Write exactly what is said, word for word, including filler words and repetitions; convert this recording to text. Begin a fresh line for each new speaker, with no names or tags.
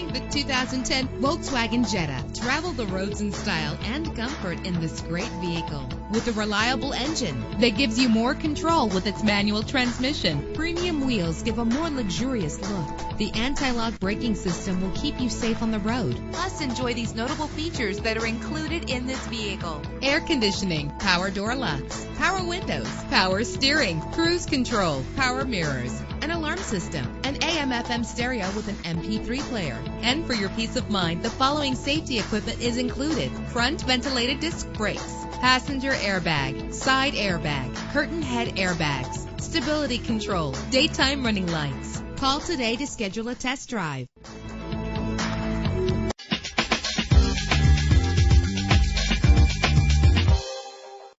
Introducing the two thousand ten Volkswagen Jetta. Travel the roads in style and comfort in this great vehicle. With a reliable engine that gives you more control with its manual transmission. Premium wheels give a more luxurious look. The anti-lock braking system will keep you safe on the road. Plus, enjoy these notable features that are included in this vehicle: air conditioning, power door locks, power windows, power steering, cruise control, power mirrors, an alarm system, an A M F M stereo with an M P three player. And for your peace of mind, the following safety equipment is included: front ventilated disc brakes, passenger airbag, side airbag, curtain head airbags, stability control, daytime running lights. Call today to schedule a test drive.